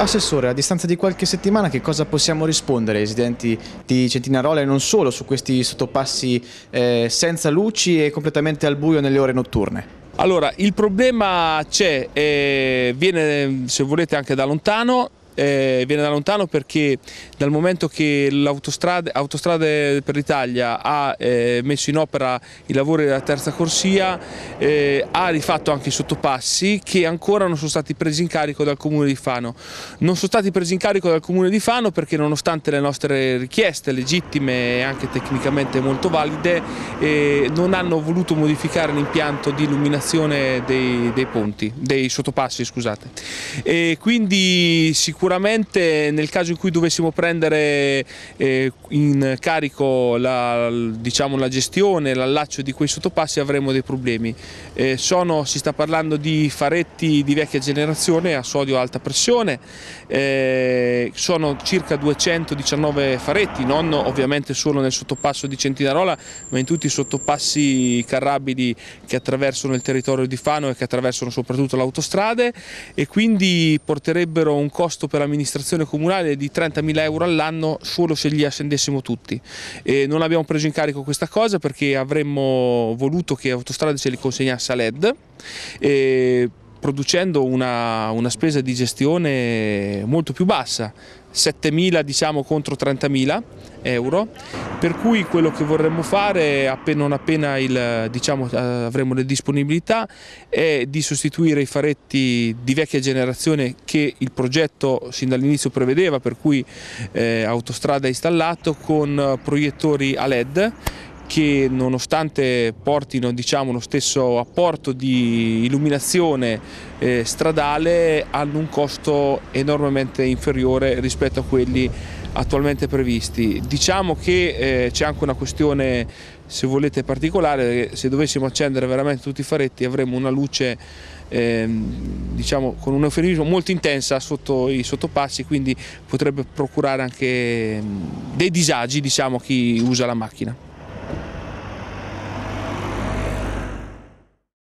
Assessore, a distanza di qualche settimana che cosa possiamo rispondere ai residenti di Centinarola e non solo su questi sottopassi senza luci e completamente al buio nelle ore notturne? Allora, il problema c'è, viene se volete anche da lontano. Viene da lontano perché dal momento che Autostrade per l'Italia ha messo in opera i lavori della terza corsia, ha rifatto anche i sottopassi che ancora non sono stati presi in carico dal Comune di Fano. Non sono stati presi in carico dal Comune di Fano perché nonostante le nostre richieste legittime e anche tecnicamente molto valide, non hanno voluto modificare l'impianto di illuminazione dei sottopassi, scusate. E quindi sicuramente nel caso in cui dovessimo prendere in carico la gestione, l'allaccio di quei sottopassi avremo dei problemi. Si sta parlando di faretti di vecchia generazione a sodio alta pressione, sono circa 219 faretti, non ovviamente solo nel sottopasso di Centinarola ma in tutti i sottopassi carrabili che attraversano il territorio di Fano e che attraversano soprattutto le autostrade, e quindi porterebbero un costo per l'amministrazione comunale di 30.000 euro all'anno solo se li accendessimo tutti. Non abbiamo preso in carico questa cosa perché avremmo voluto che Autostrade ce li consegnasse a LED, producendo una spesa di gestione molto più bassa, 7.000 diciamo contro 30.000 euro, per cui quello che vorremmo fare non appena avremo le disponibilità è di sostituire i faretti di vecchia generazione che il progetto sin dall'inizio prevedeva, per cui Autostrade ha installato, con proiettori a LED che nonostante portino lo stesso apporto di illuminazione stradale hanno un costo enormemente inferiore rispetto a quelli attualmente previsti. Diciamo che c'è anche una questione, se volete, particolare: se dovessimo accendere veramente tutti i faretti avremmo una luce con un eufemismo molto intensa sotto i sottopassi, quindi potrebbe procurare anche dei disagi a chi usa la macchina.